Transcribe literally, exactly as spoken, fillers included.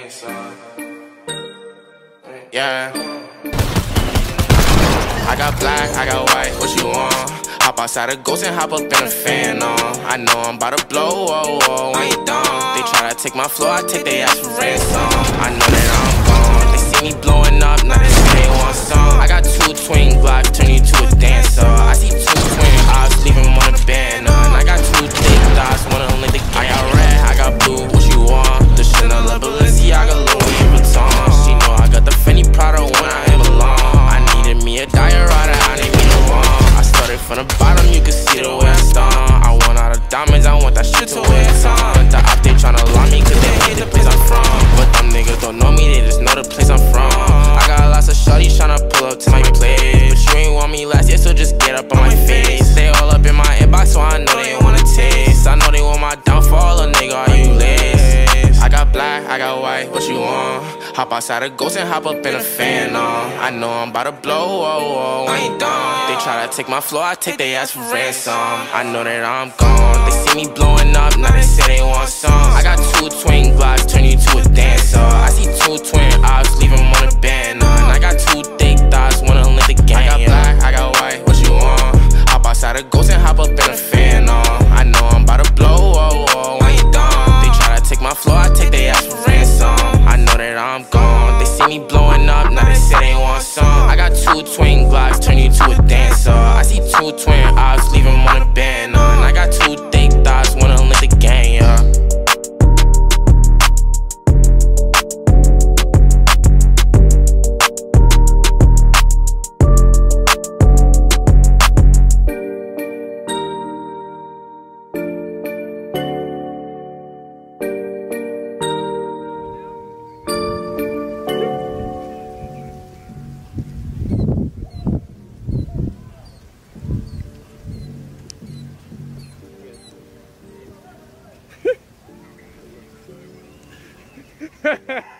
Yeah. I got black, I got white, what you want? Hop outside a ghost and hop up in a fan on. I know I'm about to blow, whoa, whoa, when you done. They try to take my flow, I take they ass for ransom. I know that I'm gone, they see me blowing up, now they say they want some. I got two twin Glocks, turn you to a dancer. I see two twin eyes, leave them on a banner. And I got two thick dots, one of them like the I got red, I got blue, what you want? The Chanel, Balenciaga, Louis Vuitton. She know I got the Fendi Prada when I am alone. I needed me a diorata, I need me a one. I started from the bottom, you can see the way I stomp. I want all the diamonds, I want that shit to wear on. The op, they tryna lie me, cause they hate the place I'm from. But them niggas don't know me, they just know the place I'm from. I got lots of shorties tryna pull up to my place, but you ain't want me last year, so just get up on my face. They all up in my inbox, so I know they wanna taste. I know they want my downfall, a nigga, are you lace? I got black, I got white, what you want? Hop outside a ghost and hop up in a fan on. I know I'm about to blow, whoa, whoa, when you done. They try to take my flow, I take they ass for ransom. I know that I'm gone, they see me blowing up, now they say they want some. I got two twin Glocks, turn you to a dancer. I see two twin eyes, leave them on a banner. And I got two thick thighs, one of them like the gang. I got black, I got white, what you want? Hop outside a ghost and hop up in a fan on. I know I'm about to blow, whoa, whoa, when you done. They try to take my flow, I take they ass for ransom. I know that I'm gone, they see me blowing up, now they say they want some. I got two twin Glocks, turn you to a dancer. I see two twin eyes, leave them on a banner. And I got two thick thighs, one of them like the gang, yeah. Ha ha!